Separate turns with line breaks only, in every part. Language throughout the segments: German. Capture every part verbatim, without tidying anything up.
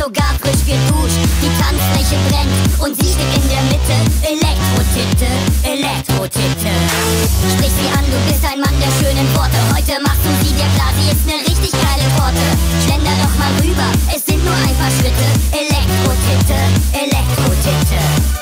sogar frisch geduscht. Die Tanzfläche brennt und sie steht in der Mitte. Elektro-Titte, Elektro-Titte. Sprich sie an, du bist ein Mann der schönen Worte. Heute machst du sie dir klar, sie ist ne richtig geile Torte. Schlender doch mal rüber, es sind nur ein paar Schritte. Elektro-Titte, Elektro-Titte.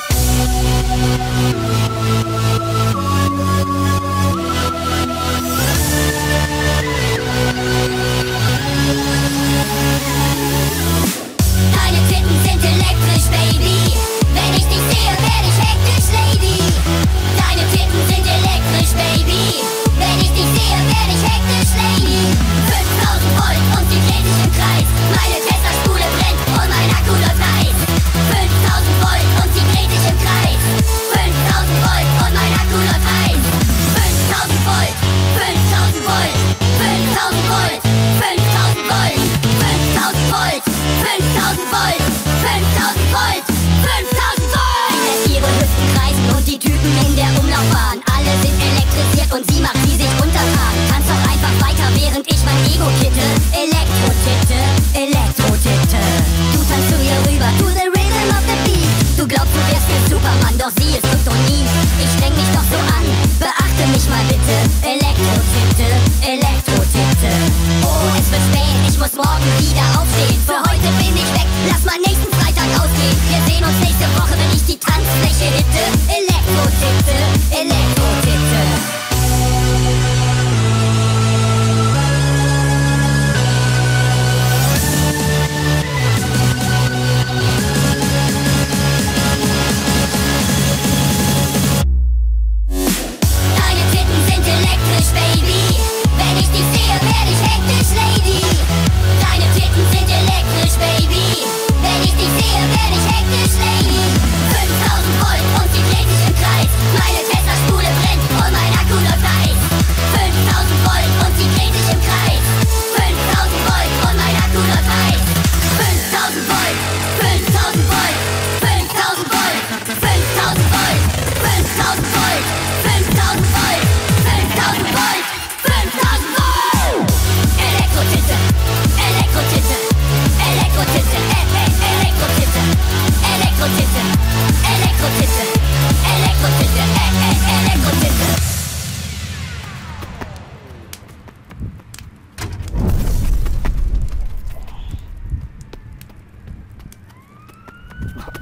Deine Titten sind elektrisch, Baby. Wenn ich dich sehe, werde ich hektisch, Lady. Deine Titten sind elektrisch, Baby. Wenn ich dich sehe, werde ich hektisch, Lady. fünftausend Volt und sie dreht sich im Kreis. Meine Tesla-Spule brennt und mein Akku läuft heiß. fünftausend Volt und sie dreht sich im Kreis. fünftausend Volt und mein Akku läuft heiß. fünftausend Volt, fünftausend Volt, fünftausend Volt, fünftausend Volt, fünftausend Volt, fünftausend Volt, fünftausend Volt, fünftausend Volt. Sie lässt ihre Hüften kreisen und die Typen in der Umlaufbahn. Alle sind elektrisiert und sie macht sie sich untertan. Tanz doch einfach weiter, während ich mein Ego kitte. Elektro-Titte, Elektro-Titte. Du tanzt zu ihr rüber, to the rhythm of the beat. Du glaubst, du wärst ein Superman, doch sie ist Kryptonit. Ich streng mich doch so an, beachte mich mal bitte. Elektro-Titte, Elektro-Titte. Oh, es wird spät, ich muss morgen wieder aufstehen. Für heute bin ich weg, lass mal nächsten Freitag ausgehen. Wir sehen uns nächste Woche, wenn ich die Tanzfläche hitte. Elektro-Titte, Elektro-Titte. Deine Titten sind elektrisch, Baby. Wenn ich dich sehe, werde ich hektisch, Lady. Deine Titten sind elektrisch, Baby. Wenn ich dich sehe, werde ich hektisch, Lady. fünftausend Volt und sie dreht sich im Kreis. Meine Tesla-Spule brennt und mein Akku läuft heiß. fünftausend Volt und sie dreht sich im Kreis. fünftausend Volt und mein Akku läuft heiß. fünftausend Volt, fünftausend Volt, fünftausend Volt, fünftausend Volt, fünftausend Volt, fünftausend Volt, fünftausend Volt, fünftausend Volt. Elektro-Titte, Elektro-Titte, Elektro-Titte, äh, äh, Elektro-Titte, Elektro-Titte, Elektro-Titte, Elektro-Titte, äh, äh, Elektro-Titte.
Oh.